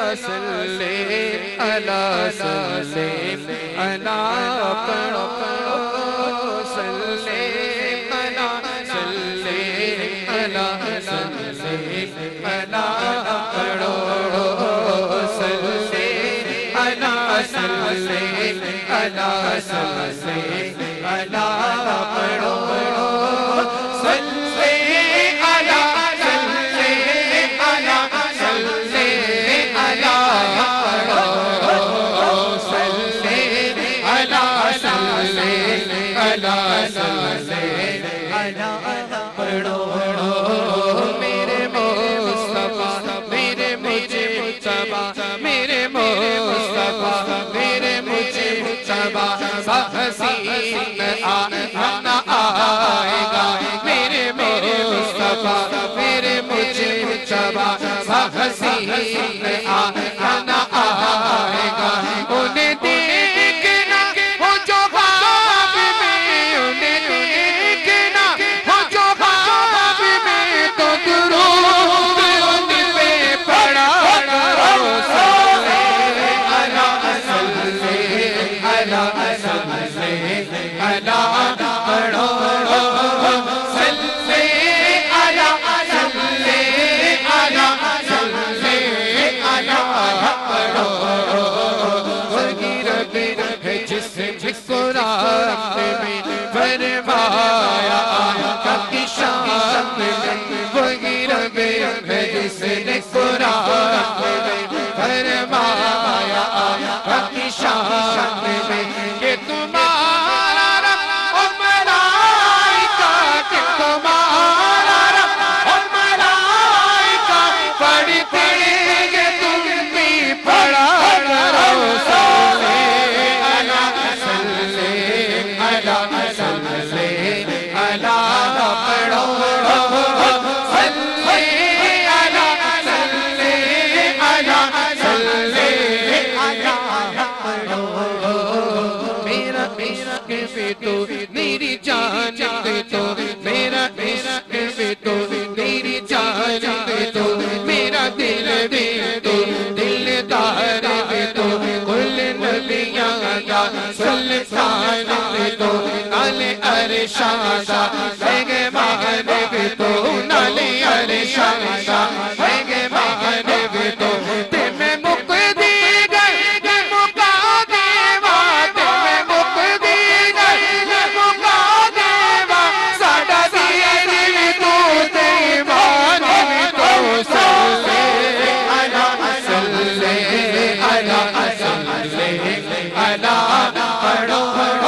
سلم علی سلم علی پڑھو سلم علی سلم علی سلم علی پڑھو سلم علی سلم علی سلم علی پڑھو میرے مصطفیٰ میرے مجھے مجتبیٰ میرے مصطفیٰ میرے مجھے مجتبیٰ حسین آنا آئے گا میرے مصطفیٰ میرے مجھے مجتبیٰ حسین آنا آئے گا انہیں دیکھنا ہو جو خواب میں انہیں دیکھنا ہو جو خواب میں تو درود ان پہ پڑھا کرو سلم علی سلم علی سلم علی پڑھو فرمایا آقا کی شان میں وہی رب ہے جس نے قرآن میں فرمایا آقا کی شان میں کہ تمہارا رب اور ملائکہ کہ تمہارا رب اور ملائکہ پڑھتے ہیں تم بھی پڑھا کرو سلم علی سلم علی پڑھو سلم علی سلم علی پڑھو میرا عشق بھی تو میری جان بھی تو میرا عشق بھی تو میری جان بھی تو میرا دل بھی تو دلدار بھی تو کل نبیاں کا سلطان بھی تو نالے ارشادہ مہمان بھی تو نالے ارشادہ مہمان بھی تو تمہیں مک دی گئی مکا دیوا تمہیں مک دی گئی مکا دیوا ساڑا دیر بھی تو دیوان بھی تو سلم علی سلم علی سلم علی پڑھو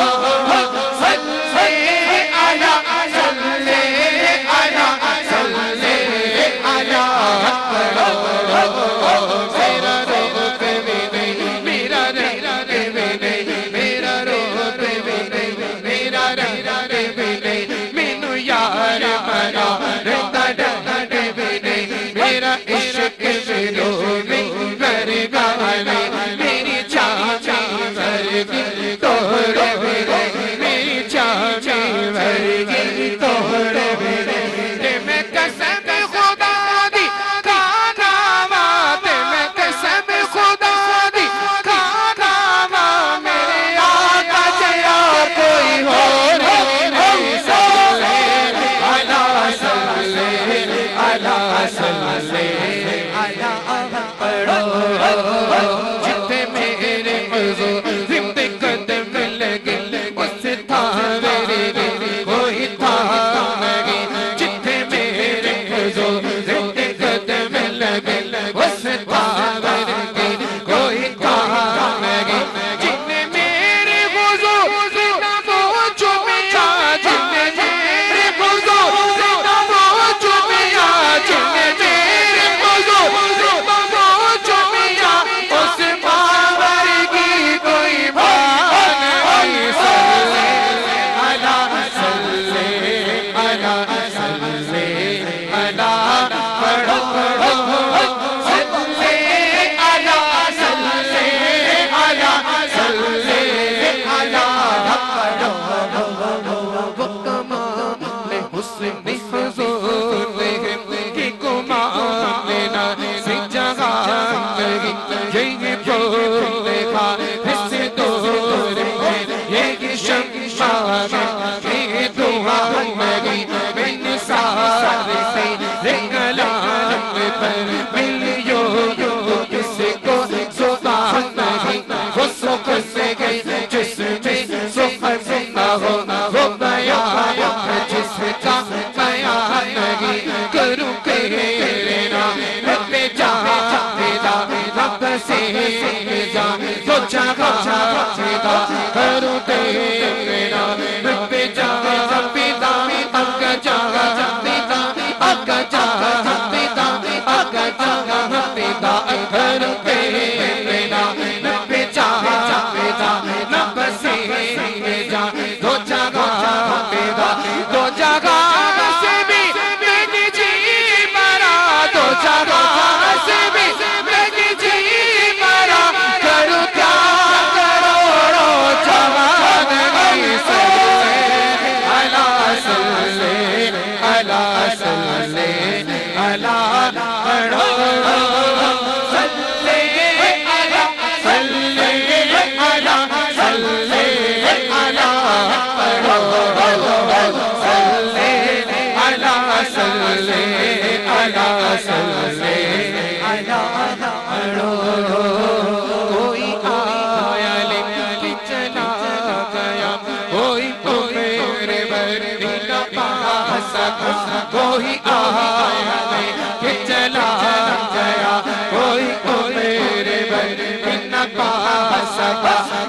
جتنے میرے حضور قدم لگے اس تھا میرے کوئی تھا نہیں جتنے میرے حضور قدم لگے اس تھا میرے کوئی تھا نہیں جتنے میرے حضور نمو چمیا جتنے میرے حضور نمو چمیا جتنے میرے حضور پر ملیوں کس کو زبان نہیں وہ سکھ سے گئی جس میں سکھ نہ ہو وہ بیان جس کا بیان نہیں کروں تیرے نام پہ جاویدہ رب سے جا تو جگہ جاویدہ کروں تیرے نام پہ جاویدہ اگا جاویدہ اگا جاویدہ اگا جاویدہ کروں تیرے نام پہ جاویدہ رب سے جا تو جگہ جاویدہ تو جگہ سے بھی میری جی مرا تو جگہ سے بھی میری جی مرا کروں کیا کروڑوں جوان کی صلی اللہ صلی اللہ صلی اللہ کوئی آیا لیکن چلا گیا کوئی تو میرے بردی نہ پا سکا کوئی آیا لیکن چلا گیا کوئی تو میرے بردی نہ پا سکا